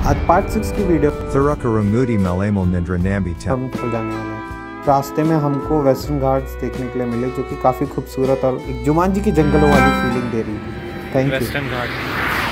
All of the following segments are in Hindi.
आज पार्ट 6 की video Thurakarumudi Malamal Nindra Nambi हम चल जाने वाले हैं। रास्ते में हमको वेस्टर्न घाट्स देखने के लिए मिले जो कि काफ़ी खूबसूरत और एक जुमानजी की जंगलों वाली फीलिंग दे रही थी। Thank you. Western Ghat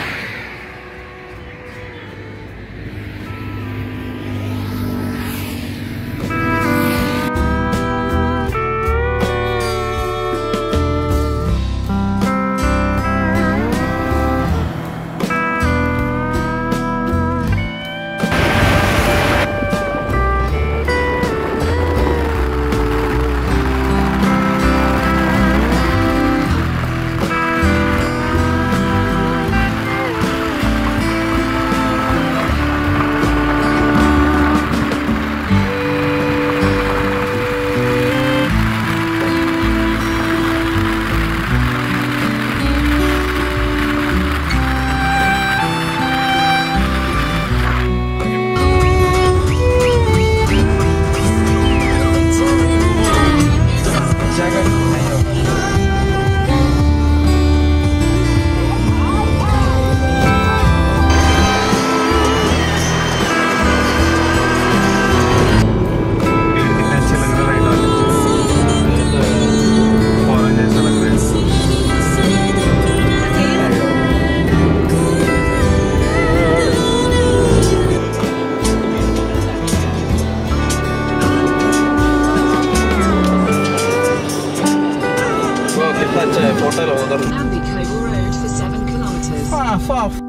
Nambi Cable Road for 7 kilometers.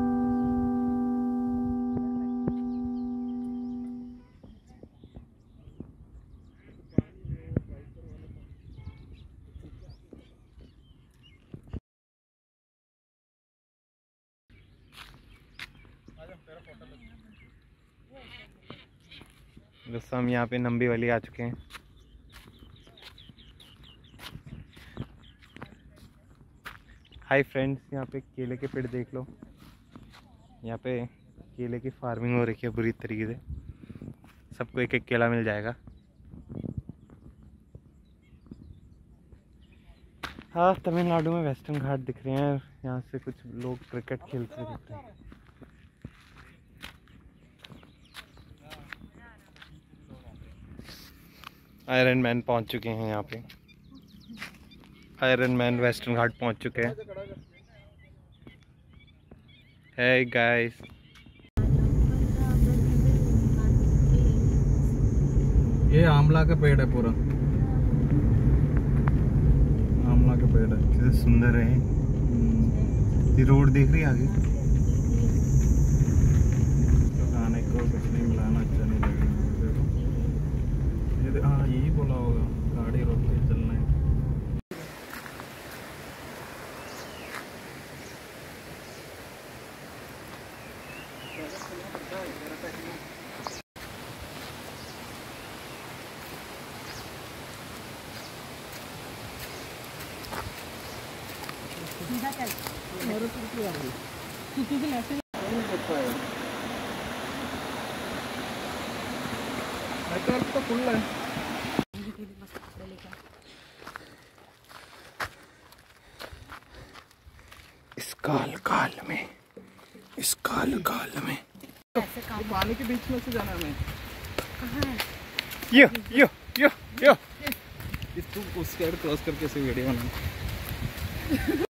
दोस्तों हम यहाँ पे नंबी वैली आ चुके हैं। हाय फ्रेंड्स, यहाँ पे केले के पेड़ देख लो। यहाँ पे केले की फार्मिंग हो रखी है बुरी तरीके से। सबको एक एक केला मिल जाएगा। हाँ, तमिलनाडु में वेस्टर्न घाट दिख रहे हैं। यहाँ से कुछ लोग क्रिकेट खेलते दिख रहे हैं। आयरन मैन पहुँच चुके हैं यहाँ पे। आयरन मैन वेस्टर्न घाट पहुँच चुके हैं। हे गाइस, ये आंवला का पेड़ है, पूरा आंवला का पेड़ है। कितना सुंदर है। ये रोड देख रही है आगे। तो खाने को कुछ नहीं मिलाना, अच्छा नहीं लगेगा। ये हाँ, यही बोला होगा, गाड़ी रोक के चलना है। तो फुल है। इस काल में पानी के बीच में से जाना हमें। यो इसको उस साइड क्रॉस करके से वीडियो बनाना।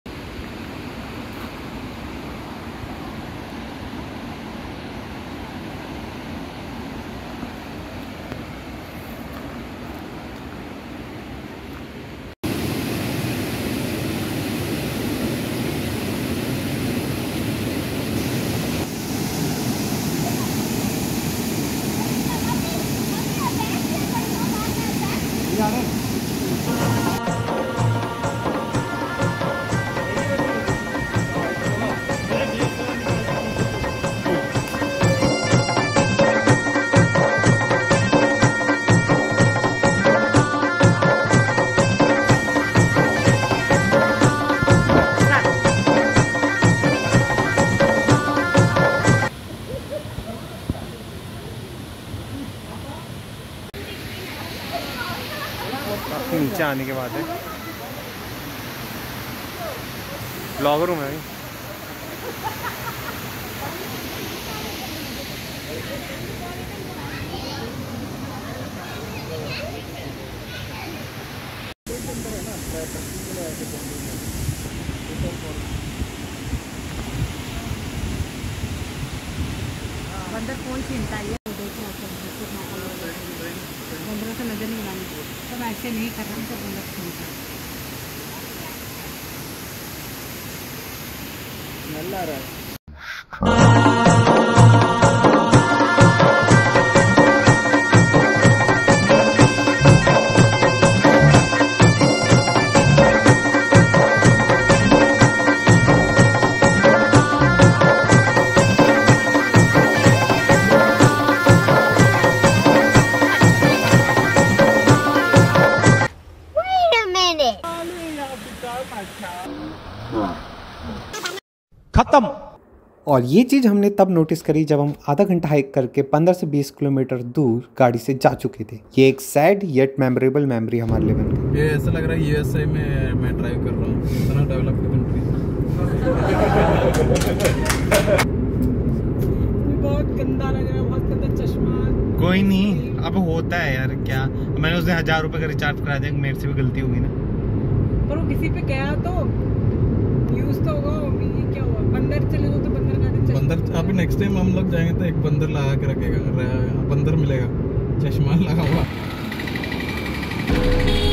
नीचे आने के बाद है ब्लॉगर हूँ मैं। बंदर कौन छीनता है? बंदरों से नजर नहीं लानी, सब ऐसे नहीं कर रहे, तो बंदर छीनता है। स्मेल आ रहा है। खत्म। और ये चीज़ हमने तब नोटिस करी जब हम आधा घंटा हाइक करके 15 से 20 किलोमीटर दूर गाड़ी से जा चुके थे। ये एक सैड येट मेमोरेबल मेमोरी हमारे लिए बन गई। ये ऐसा लग रहा है यूएसए में मैं ड्राइव कर रहा हूँ, इतना डेवलप्ड कंट्री। बहुत गंदा लग रहा है, बहुत गंदा चश्मा। कोई नहीं, अब होता है यार, क्या मैंने उसने 1000 रुपये का रिचार्ज करा दिया, मेरे से भी गलती होगी ना। पर वो किसी पे गया तो यूज तो होगा। ये क्या हुआ? बंदर चले गए तो बंदर का चश्मा। बंदर अभी नेक्स्ट टाइम हम लोग जाएंगे तो एक बंदर लगा के रखेगा, बंदर मिलेगा चश्मा लगा हुआ।